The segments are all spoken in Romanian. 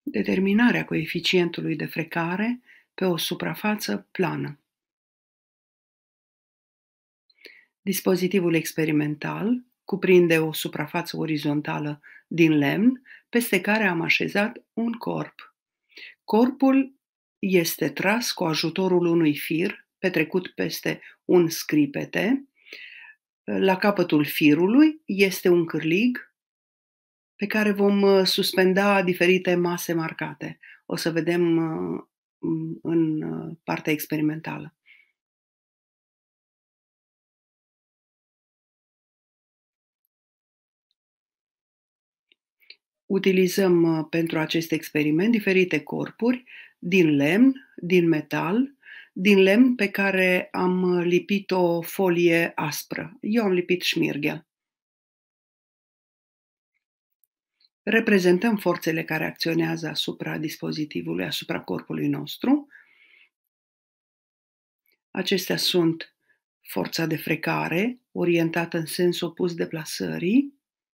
Determinarea coeficientului de frecare pe o suprafață plană. Dispozitivul experimental cuprinde o suprafață orizontală din lemn, peste care am așezat un corp. Corpul este tras cu ajutorul unui fir petrecut peste un scripete. La capătul firului este un cârlig pe care vom suspenda diferite mase marcate. O să vedem în partea experimentală. Utilizăm pentru acest experiment diferite corpuri din lemn, din metal, din lemn pe care am lipit o folie aspră. Eu am lipit șmirghel. Reprezentăm forțele care acționează asupra dispozitivului, asupra corpului nostru. Acestea sunt forța de frecare, orientată în sens opus deplasării,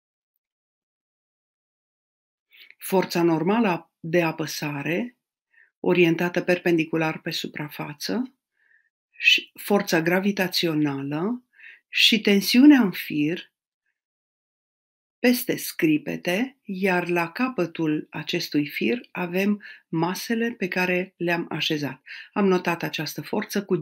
forța normală de apăsare, orientată perpendicular pe suprafață, și forța gravitațională și tensiunea în fir peste scripete, iar la capătul acestui fir avem masele pe care le-am așezat. Am notat această forță cu G.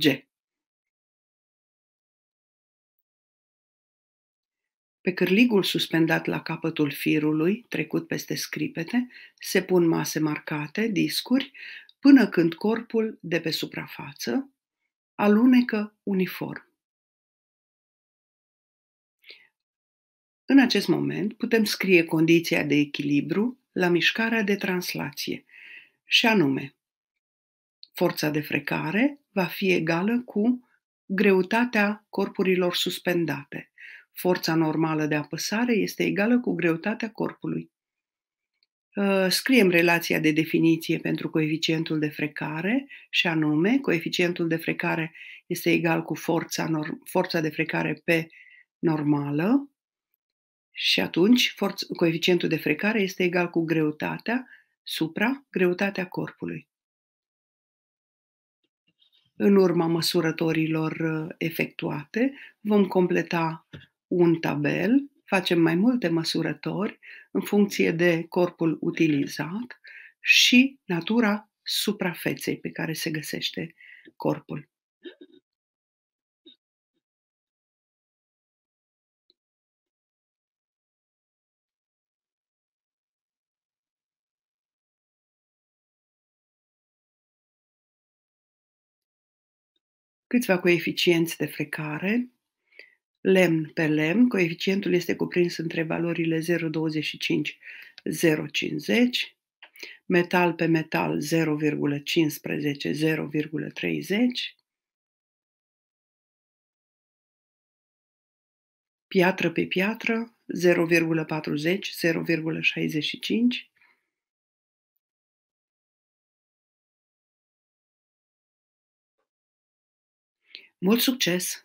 Pe cârligul suspendat la capătul firului, trecut peste scripete, se pun mase marcate, discuri, până când corpul de pe suprafață alunecă uniform. În acest moment putem scrie condiția de echilibru la mișcarea de translație, și anume, forța de frecare va fi egală cu greutatea corpurilor suspendate. Forța normală de apăsare este egală cu greutatea corpului. Scriem relația de definiție pentru coeficientul de frecare, și anume, coeficientul de frecare este egal cu forța de frecare P normală, și atunci coeficientul de frecare este egal cu greutatea supra greutatea corpului. În urma măsurătorilor efectuate, vom completa un tabel, facem mai multe măsurători în funcție de corpul utilizat și natura suprafeței pe care se găsește corpul. Câțiva coeficienți de frecare. Lemn pe lemn, coeficientul este cuprins între valorile 0,25-0,50, metal pe metal 0,15-0,30, piatră pe piatră 0,40-0,65, mult succes!